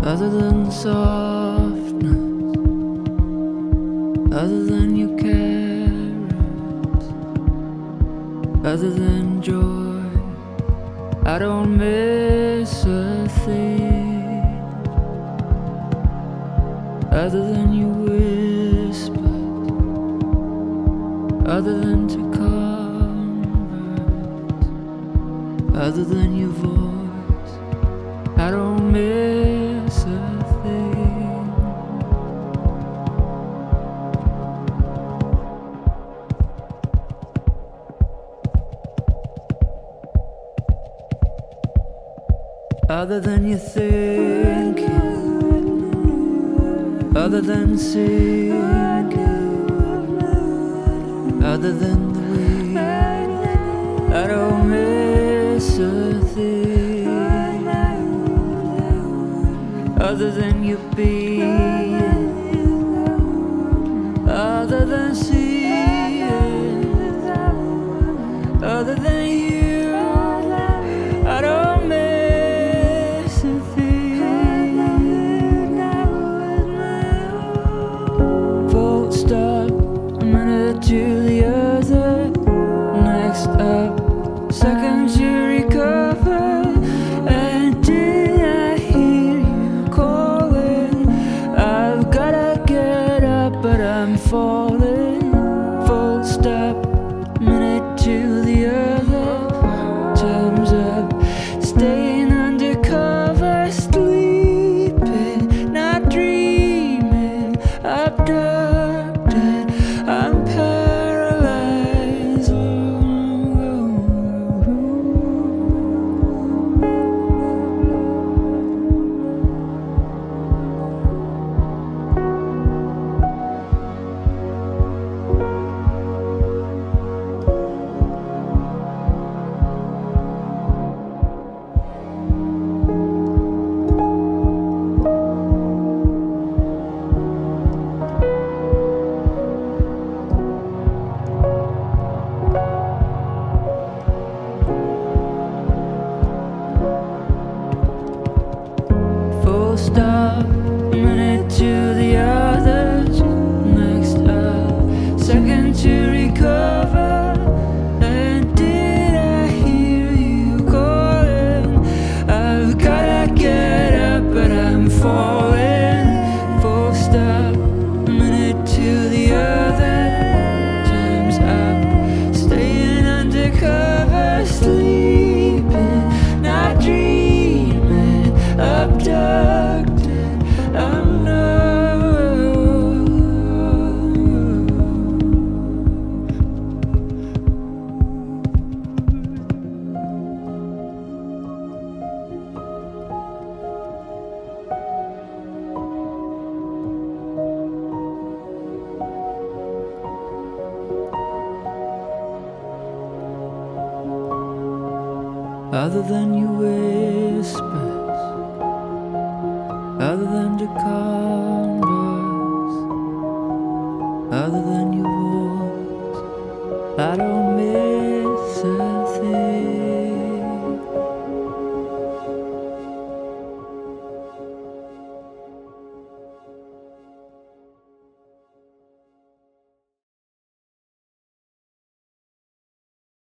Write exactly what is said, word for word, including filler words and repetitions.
other than softness, other than your carrots, other than joy, I don't miss a thing, other than your whispers, other than to converse, other than your voice, I don't miss a thing. Other than your thinking, other than singing, other than the wind, I don't miss a thing, other than your being, other than seeing, other than you, I don't miss a thing. Full stop, a minute to the other, next up, second to recover. And did I hear you calling? I've gotta get up, but I'm falling. Full stop, minute to the other, time's up, staying undercover, sleeping, not dreaming, abducted, I'm paralyzed. Full stop, minute to the other, next up, second to recover. And did I hear you calling? I've gotta get up, but I'm falling. Full stop, minute to the other, time's up, staying undercover, sleeping, not dreaming, abducted, I'm not. Other than your whispers, other than to call